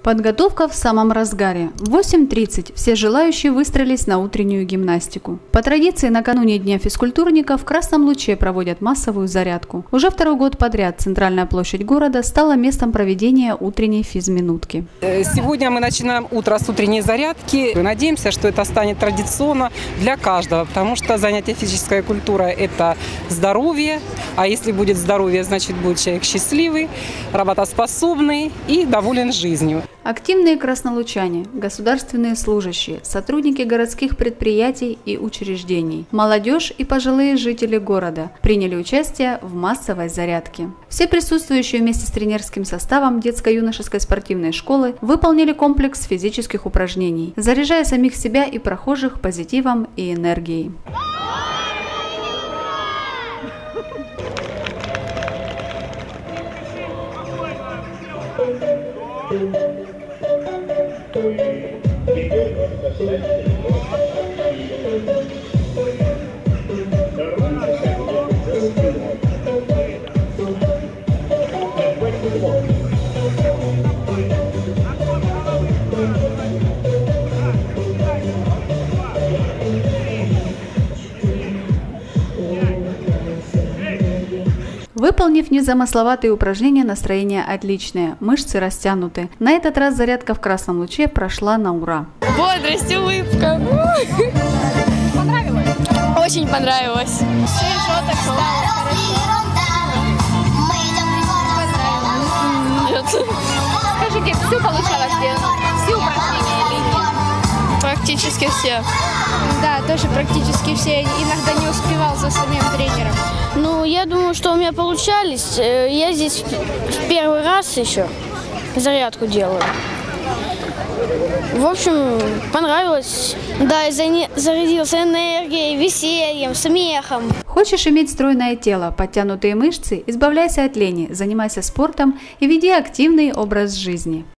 Подготовка в самом разгаре. В 8:30 все желающие выстроились на утреннюю гимнастику. По традиции, накануне Дня физкультурника в Красном Луче проводят массовую зарядку. Уже второй год подряд центральная площадь города стала местом проведения утренней физминутки. Сегодня мы начинаем утро с утренней зарядки. Надеемся, что это станет традиционно для каждого, потому что занятие физической культурой – это здоровье. А если будет здоровье, значит будет человек счастливый, работоспособный и доволен жизнью. Активные краснолучане, государственные служащие, сотрудники городских предприятий и учреждений, молодежь и пожилые жители города приняли участие в массовой зарядке. Все присутствующие вместе с тренерским составом детско-юношеской спортивной школы выполнили комплекс физических упражнений, заряжая самих себя и прохожих позитивом и энергией. Выполнив незамысловатые упражнения, настроение отличное, мышцы растянуты. На этот раз зарядка в Красном Луче прошла на ура. Бодрость, улыбка. Понравилось? Очень понравилось. Свежо так стало, хорошо. Нет. Скажите, все получалось сделать? Все упражнения или нет? Практически все. Да, тоже практически все. Иногда не успевал за самим тренером. Ну, я думаю, что у меня получались. Я здесь в первый раз еще зарядку делаю. В общем, понравилось. Да, я зарядился энергией, весельем, смехом. Хочешь иметь стройное тело, подтянутые мышцы? Избавляйся от лени, занимайся спортом и веди активный образ жизни.